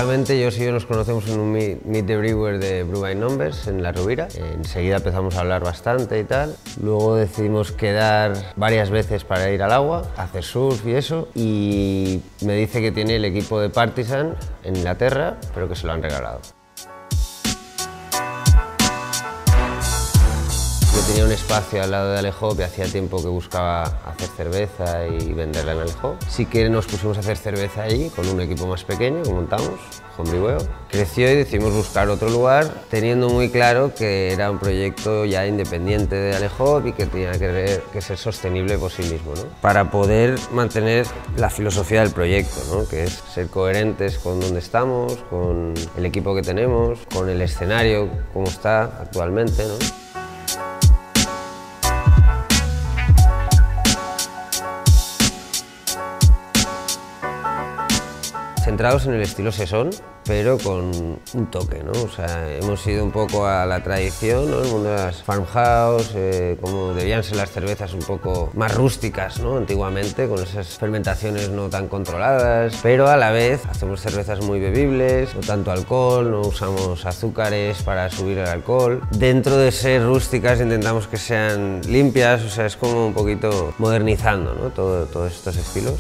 Básicamente Josh y yo nos conocemos en un Meet the Brewer de Brew by Numbers en La Rovira. Enseguida empezamos a hablar bastante y tal. Luego decidimos quedar varias veces para ir al agua, hacer surf y eso. Y me dice que tiene el equipo de Partisan en Inglaterra, pero que se lo han regalado. Yo tenía un espacio al lado de Alehop y hacía tiempo que buscaba hacer cerveza y venderla en Alehop. Sí que nos pusimos a hacer cerveza allí con un equipo más pequeño que montamos, Homebrew. Creció y decidimos buscar otro lugar, teniendo muy claro que era un proyecto ya independiente de Alehop y que tenía que ser sostenible por sí mismo, ¿no? Para poder mantener la filosofía del proyecto, ¿no? Que es ser coherentes con donde estamos, con el equipo que tenemos, con el escenario como está actualmente, ¿no? Centrados en el estilo Saison, pero con un toque, ¿no? O sea, hemos ido un poco a la tradición, ¿no? El mundo de las farmhouse, como debían ser las cervezas un poco más rústicas, ¿no? Antiguamente, con esas fermentaciones no tan controladas, pero a la vez hacemos cervezas muy bebibles, no tanto alcohol, no usamos azúcares para subir el alcohol. Dentro de ser rústicas intentamos que sean limpias, o sea, es como un poquito modernizando, ¿no? Todos estos estilos.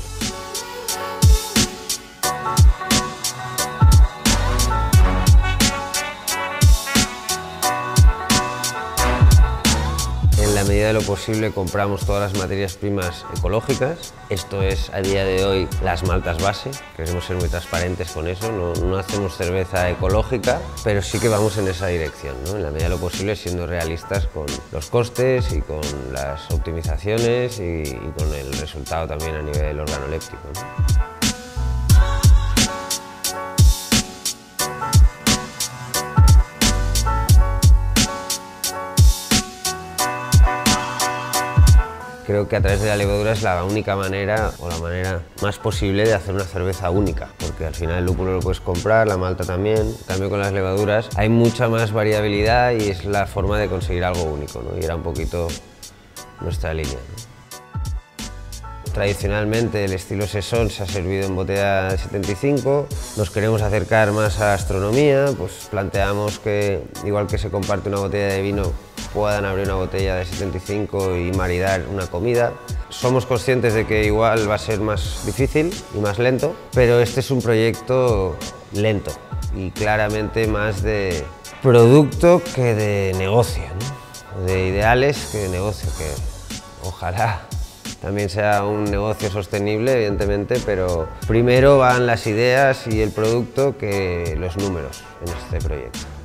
En la medida de lo posible compramos todas las materias primas ecológicas. Esto es a día de hoy las maltas base. Queremos ser muy transparentes con eso. No hacemos cerveza ecológica, pero sí que vamos en esa dirección, ¿no? En la medida de lo posible siendo realistas con los costes y con las optimizaciones y con el resultado también a nivel organoléptico, ¿no? Creo que a través de la levadura es la única manera, o la manera más posible de hacer una cerveza única, porque al final el lúpulo lo puedes comprar, la malta también. En cambio con las levaduras hay mucha más variabilidad y es la forma de conseguir algo único, ¿no? Y era un poquito nuestra línea, ¿no? Tradicionalmente el estilo Saison se ha servido en botella de 75, nos queremos acercar más a la astronomía, pues planteamos que igual que se comparte una botella de vino, puedan abrir una botella de 75 y maridar una comida. Somos conscientes de que igual va a ser más difícil y más lento, pero este es un proyecto lento y claramente más de producto que de negocio, ¿no? De ideales que de negocio, que ojalá también sea un negocio sostenible, evidentemente, pero primero van las ideas y el producto que los números en este proyecto.